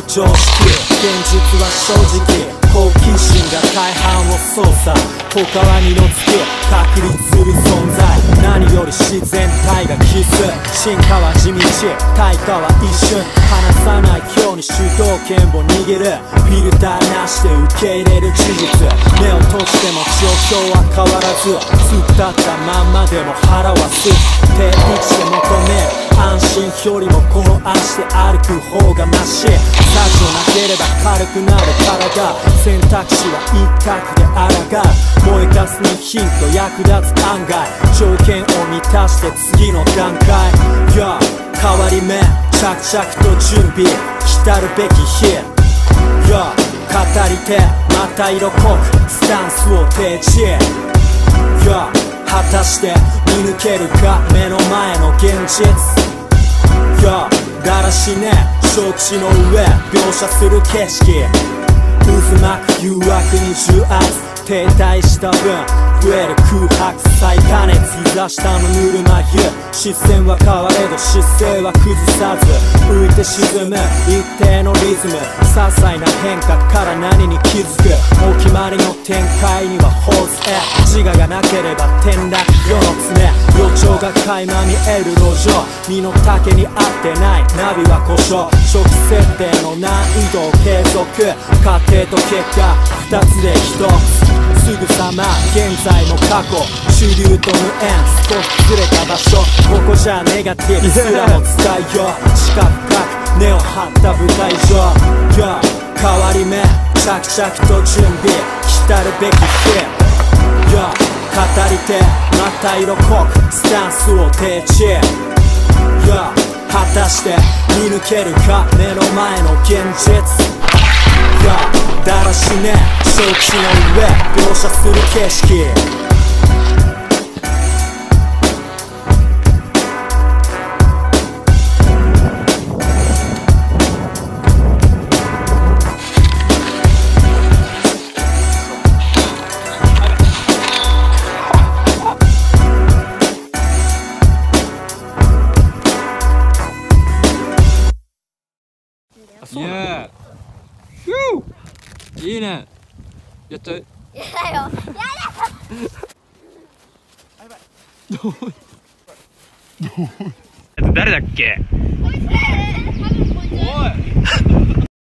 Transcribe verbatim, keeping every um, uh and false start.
ない常識、現実は正直好奇心が大半を操作、他は二の次確立する存在、何より自然体が必須、進化は地道対価は一瞬、離さないように主導権を握る、フィルターなしで受け入れる事実、目を閉じても状況は変わらず、突っ立ったまんまでも腹はす定位置で求める安心よりもこの足で歩く方がマシ、策をなければ軽くなる体、選択肢は一択であらがう、燃えかすにヒント役立つ案外、条件を満たして次の段階、Yo 変わり目着々と準備来るべき日、Yo 語り手また色濃くスタンスを提示、Yo 果たして見抜けるか目の前の現実、Yo だらしね承知の上描写する景色、渦巻く誘惑に重圧停滞した分増える空白再加熱膝下のぬるま湯、視線は変われど姿勢は崩さず浮いて沈む一定のリズム、些細な変化から何に気づく、お決まりの展開にはホースへ自我がなければ転落世の常、予兆が垣間見える路上、身の丈に合ってないナビは故障、初期設定の難易度を継続、過程と結果二つで一つ、すぐさま現在も過去主流と無縁、少しずれた場所、ここじゃネガティブすらも使いよう、視覚深く根を張った舞台上、Yo 変わり目着々と準備来るべき日、Yo 語り手また色濃くスタンスを提示、Yo 果たして見抜けるか目の前の現実、Yo だらしね承知の上描写する景色、 イエーイ、フーいいね、やっちゃう、 やだよ、やだ誰だっけ、おい